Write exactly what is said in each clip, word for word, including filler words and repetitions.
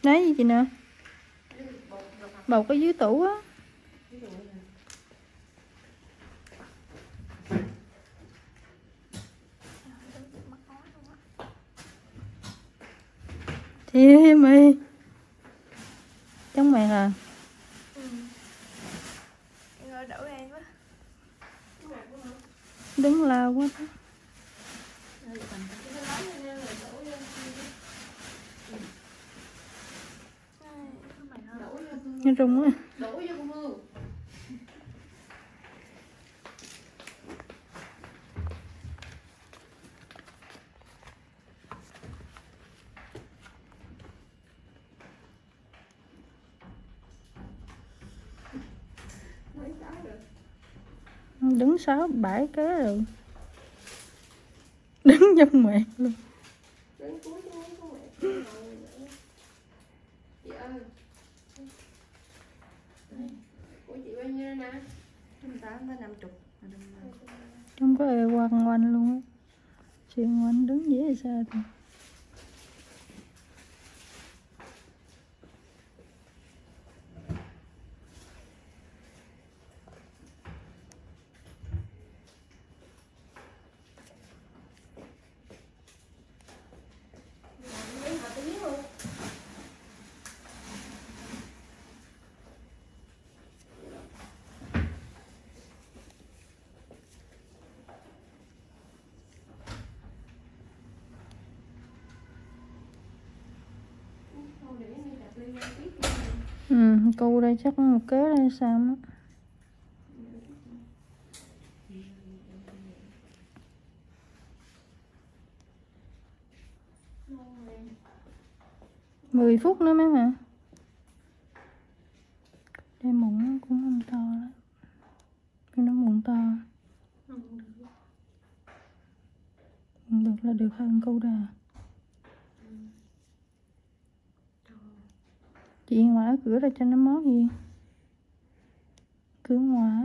Lấy gì chị nè? Bột ở dưới tủ á. Thì mày chống mày à? Ừ. Đổ ra quá. Đứng lao quá đó. Nó rung á. Đổ vô con Hương. Đứng sáu bảy cái rồi. Đứng trong mẹ luôn. Đứng cuối xuống con mẹ. Chị ơi. Của chị bao nhiêu nè? Năm tám tới năm chục. Không có ai quanh quanh luôn á. Chuyện quanh đứng dễ sao thì. Ừ, cô đây chắc một kế đây sao á. Mười phút nữa mấy hả? Đây mụn cũng không to lắm. Cái nó mụn to. Được là được hơn câu đà. Chị ngoài cửa ra cho nó mót gì. Cửa ngoài.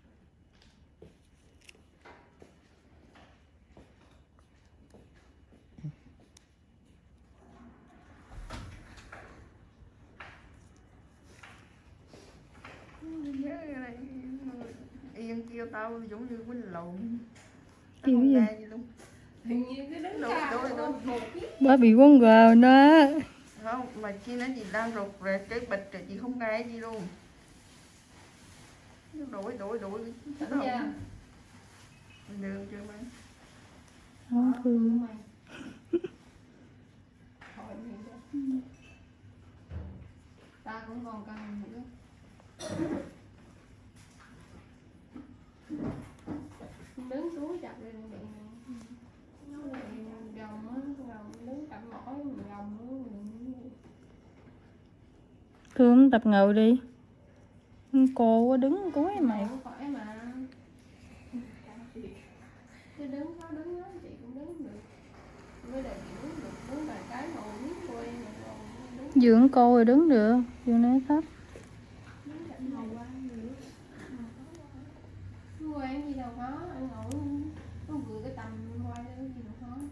Yên kêu tao giống như quýnh lộn. Kiểu gì? gì luôn. Hình như cái đứng Đúng, cao đúng, đúng. một Bà bị quấn gờ nó. Không, mà khi nó gì đang rụt rồi cái bịch rồi chị không nghe gì luôn. Đổi đổi đổi Thỉnh ra. Được chưa mấy? Không thương. Ta cũng còn cần nữa. Đứng xuống chặt lên miệng nó gồng á, gồng đứng cạnh mỏi gồng nữa. Thương tập ngồi đi. Cô quá đứng cuối mày. Không phải mà. Chứ đứng có đứng đó chị cũng đứng được. Mới là chị đứng được, đứng vài cái ngồi biết quay đứng. Dưỡng cô rồi đứng được, dưỡng này thấp. Đứng cạnh ngồi qua được. Không quen gì đâu có, anh ngồi nó vừa cái tầm quay đó gì đâu có.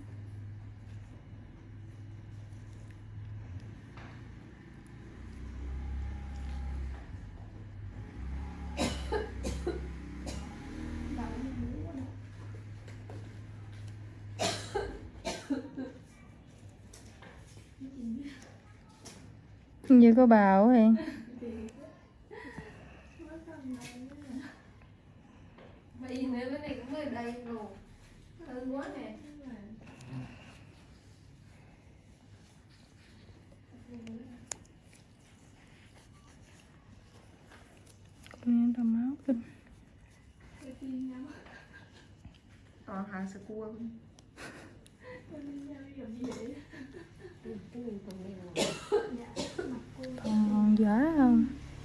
Như có bào thì. Bây nữa cái này cũng mới đây rồi. Hơn quá nè. Con tao máu kinh. Toàn hàng sơ cua. Còn dở không?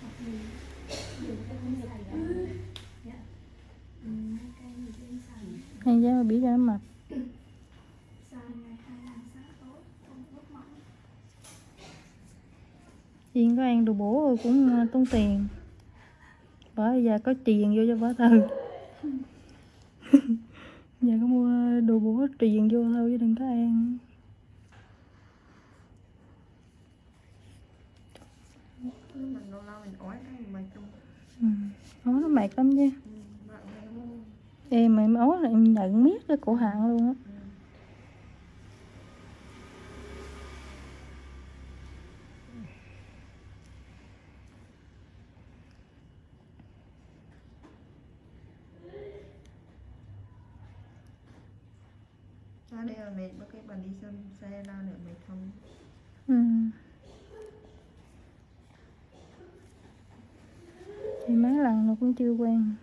Hay giá mà biết cho nó mập. Yên có ăn đồ bổ rồi cũng tốn tiền. Bởi giờ có tiền vô cho bỏ thư. Giờ có mua đồ bổ tiền vô thôi chứ đừng có ăn. bao mình ói cái mình mệt luôn. Ừ. Ói nó mệt lắm chứ. Ừ, bạn này nó ngu. Em mà em ói là em nhận miết cái cổ họng luôn á. Ừ. Ra đây là mệt, bác cái bạn đi xem xe ra nữa mệt không? Ừ. Thì mấy lần nó cũng chưa quen.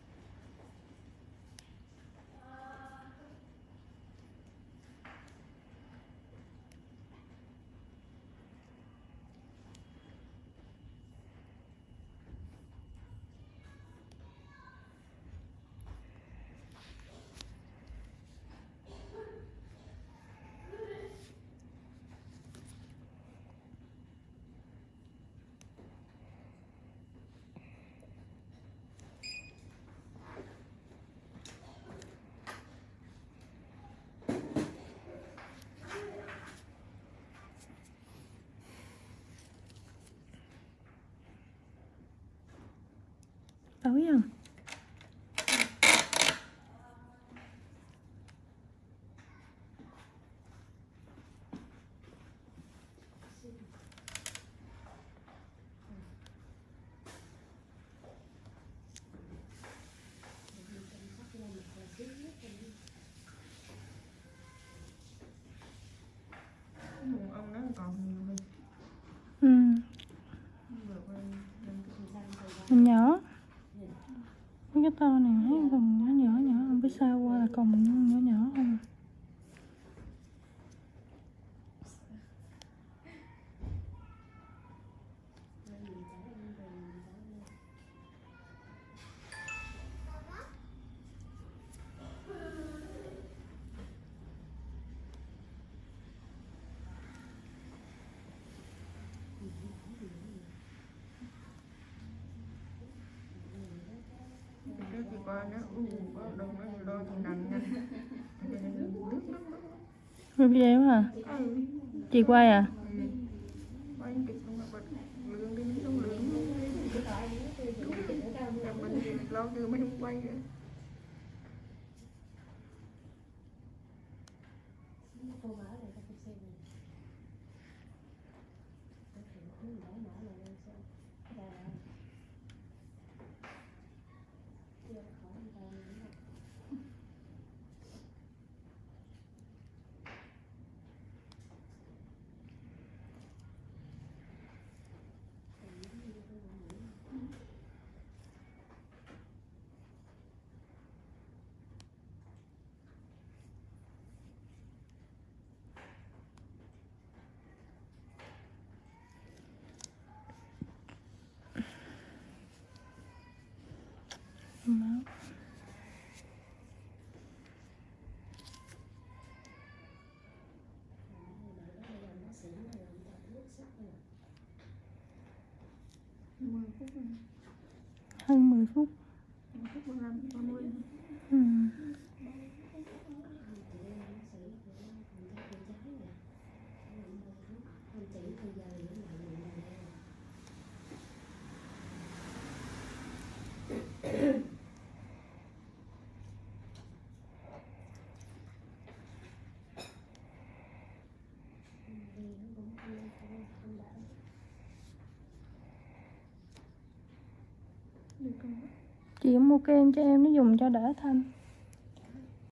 Tối không? Hùng ông nó còn nhiều mình. Ừ. Vừa qua lên cái Mình nhỏ. Mấy cái to này thấy còn nhỏ nhỏ nhỏ, không biết sao qua là còn nhỏ nhỏ không. trước thì qua nó u có đông nó đôi thì nằm nha. Rồi bây giờ hả? Ừ. Chị quay à? Ừ. Quay kịch không mà bật lương đi nó không lương. Mình lâu chưa mới không quay nữa. Máu. mười phút rồi. Hơn mười phút. mười phút ba lăm, ba mươi. Ừ. Được không? Chị cũng mua kem cho em nó dùng cho đỡ thâm.